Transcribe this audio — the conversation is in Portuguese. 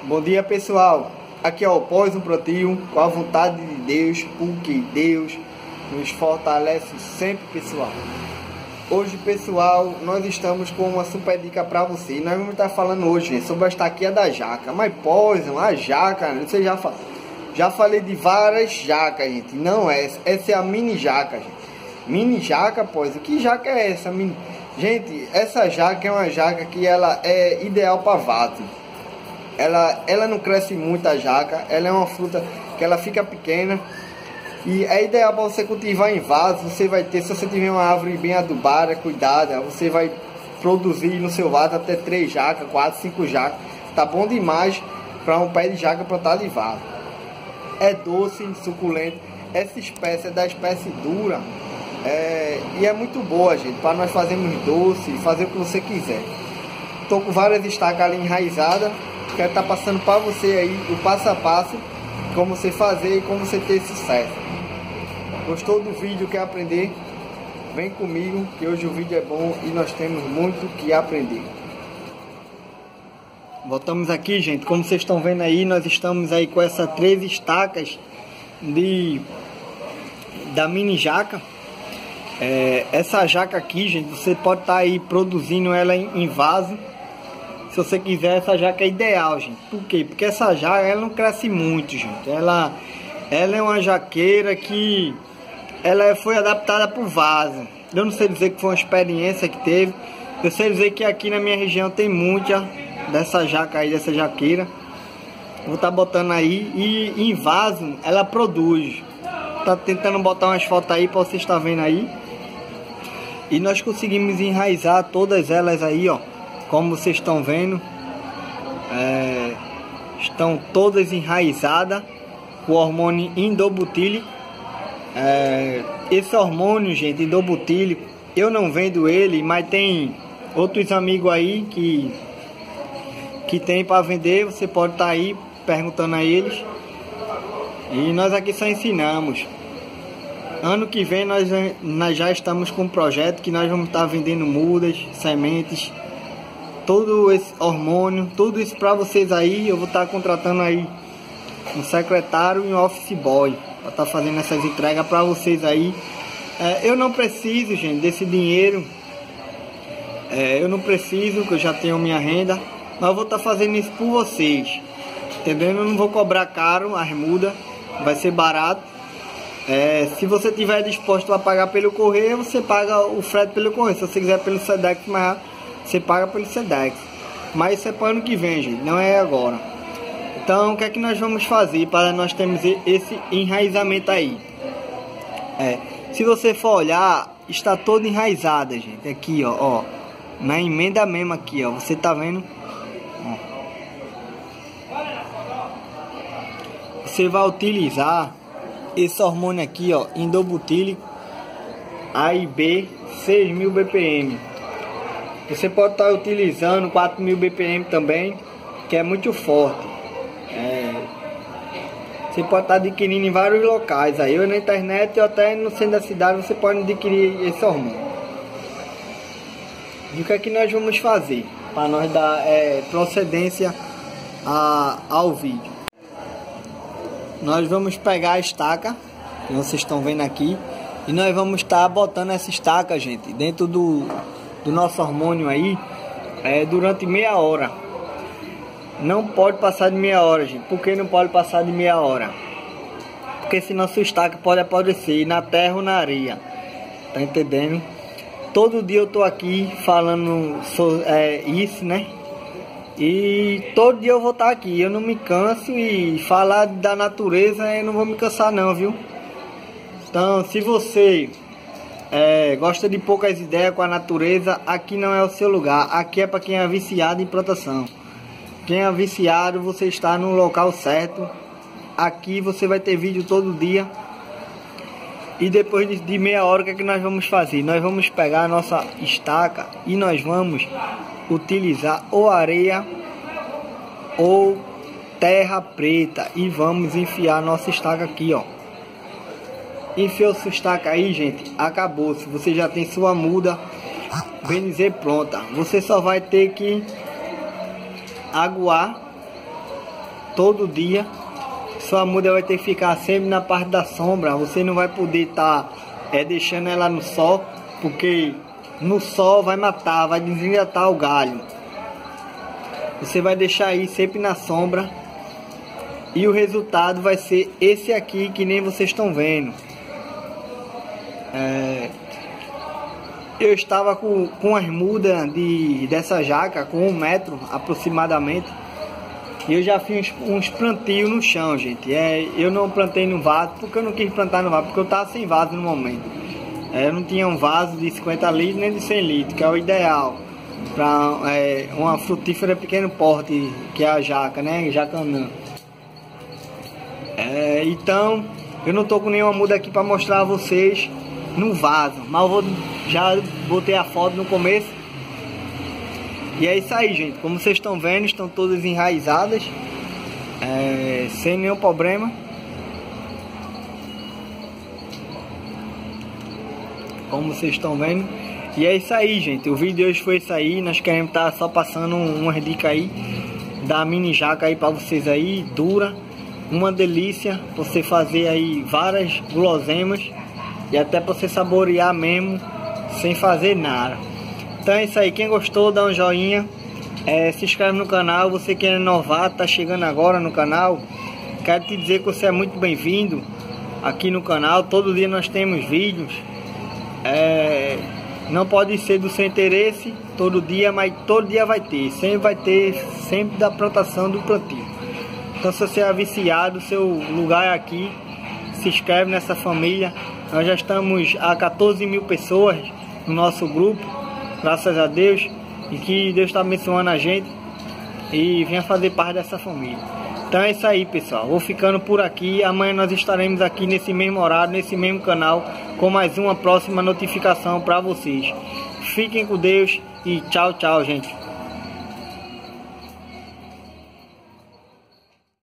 Bom dia, pessoal. Aqui é o Pós um Plantio, com a vontade de Deus, porque Deus nos fortalece sempre, pessoal. Hoje, pessoal, nós estamos com uma super dica para você. Nós vamos estar falando hoje sobre a estaqueia da jaca. Mas pós, a jaca, você já falei de várias jacas, gente. Não essa é a mini jaca, gente. Mini jaca, pós, que jaca é essa? Gente, essa jaca é uma jaca que ela é ideal para vaso. Ela não cresce muito, a jaca. Ela é uma fruta que ela fica pequena e é ideal para você cultivar em vaso. Você vai ter, se você tiver uma árvore bem adubada, cuidada, você vai produzir no seu vaso até 3 jacas, 4, 5 jacas. Tá bom demais para um pé de jaca plantado em vaso. É doce, suculento. Essa espécie é da espécie dura e é muito boa, gente, para nós fazermos doce, fazer o que você quiser. Tô com várias estacas ali enraizadas. Quero estar passando para você aí o passo a passo, como você fazer e como você ter sucesso. Gostou do vídeo, quer aprender? Vem comigo, que hoje o vídeo é bom e nós temos muito que aprender. Voltamos aqui, gente. Como vocês estão vendo aí, nós estamos aí com essas 3 estacas da mini jaca. Essa jaca aqui, gente, você pode estar aí produzindo ela em vaso. Se você quiser, essa jaca é ideal, gente. Por quê? Porque essa jaca, ela não cresce muito, gente. Ela é uma jaqueira que ela foi adaptada para o vaso. Eu não sei dizer que foi uma experiência que teve. Eu sei dizer que aqui na minha região tem muita dessa jaca aí, dessa jaqueira. Vou estar botando aí. E em vaso, ela produz. Tá tentando botar umas fotos aí para você estar vendo aí. E nós conseguimos enraizar todas elas aí, ó. Como vocês estão vendo, estão todas enraizadas com o hormônio indobutílico. Esse hormônio, gente, indobutílico, eu não vendo ele, mas tem outros amigos aí que tem para vender. Você pode estar aí perguntando a eles. E nós aqui só ensinamos. Ano que vem nós já estamos com um projeto que nós vamos estar vendendo mudas, sementes, todo esse hormônio, tudo isso para vocês aí. Eu vou estar contratando aí um secretário e um office boy para estar fazendo essas entregas para vocês aí. Eu não preciso, gente, desse dinheiro. Eu não preciso, que eu já tenho minha renda, mas eu vou estar fazendo isso por vocês, entendendo? Eu não vou cobrar caro as mudas, vai ser barato. Se você tiver disposto a pagar pelo correio, você paga o frete pelo correio. Se você quiser pelo Sedex mais rápido, você paga pelo Sedex. Mas isso é para o ano que vem, gente, não é agora. Então, o que é que nós vamos fazer para nós termos esse enraizamento aí? Se você for olhar, está toda enraizada, gente. Aqui, ó, na emenda mesmo aqui, ó. Você tá vendo? Você vai utilizar esse hormônio aqui, ó, indobutílico A e B 6.000 BPM. Você pode estar utilizando 4.000 BPM também, que é muito forte. Você pode estar adquirindo em vários locais aí, ou na internet ou até no centro da cidade. Você pode adquirir esse hormônio. E o que é que nós vamos fazer para nós dar procedência ao vídeo? Nós vamos pegar a estaca que vocês estão vendo aqui e nós vamos estar botando essa estaca, gente, dentro do nosso hormônio aí durante meia hora. Não pode passar de meia hora, gente. Por que não pode passar de meia hora? Porque senão sua estaca pode apodrecer na terra ou na areia. Tá entendendo? Todo dia eu tô aqui falando isso, né? E todo dia eu vou estar aqui. Eu não me canso, e falar da natureza eu não vou me cansar não, viu? Então, se você gosta de poucas ideias com a natureza, aqui não é o seu lugar. Aqui é para quem é viciado em plantação. Quem é viciado, você está no local certo. Aqui você vai ter vídeo todo dia. E depois de meia hora, o que é que nós vamos fazer? Nós vamos pegar a nossa estaca e nós vamos utilizar ou areia ou terra preta e vamos enfiar a nossa estaca aqui, ó. Enfiou sua estaca aí, gente, acabou. Se você já tem sua muda, bem dizer, pronta. Você só vai ter que aguar todo dia. Sua muda vai ter que ficar sempre na parte da sombra. Você não vai poder estar deixando ela no sol, porque no sol vai matar, vai desidratar o galho. Você vai deixar aí sempre na sombra. E o resultado vai ser esse aqui, que nem vocês estão vendo. Eu estava com as mudas dessa jaca com 1 metro aproximadamente. E eu já fiz uns plantios no chão, gente. Eu não plantei no vaso, porque eu não quis plantar no vaso, porque eu estava sem vaso no momento. Eu não tinha um vaso de 50 litros nem de 100 litros, que é o ideal para uma frutífera pequeno porte, que é a jaca, né? Jacanã. Então, eu não tô com nenhuma muda aqui para mostrar a vocês no vaso, mas já botei a foto no começo. E é isso aí, gente. Como vocês estão vendo, estão todas enraizadas, sem nenhum problema. Como vocês estão vendo. E é isso aí, gente. O vídeo de hoje foi isso aí. Nós queremos estar só passando umas dicas aí da mini jaca aí para vocês aí. Dura, uma delícia. Você fazer aí várias guloseimas e até para você saborear mesmo sem fazer nada. Então é isso aí, quem gostou dá um joinha, se inscreve no canal. Você que é novato, tá chegando agora no canal, quero te dizer que você é muito bem-vindo aqui no canal. Todo dia nós temos vídeos, não pode ser do seu interesse todo dia, mas todo dia vai ter, sempre da plantação do plantio. Então se você é viciado, seu lugar é aqui, se inscreve nessa família. Nós já estamos a 14 mil pessoas no nosso grupo, graças a Deus, e que Deus está abençoando a gente e venha fazer parte dessa família. Então é isso aí, pessoal, vou ficando por aqui. Amanhã nós estaremos aqui nesse mesmo horário, nesse mesmo canal, com mais uma próxima notificação para vocês. Fiquem com Deus e tchau, tchau, gente.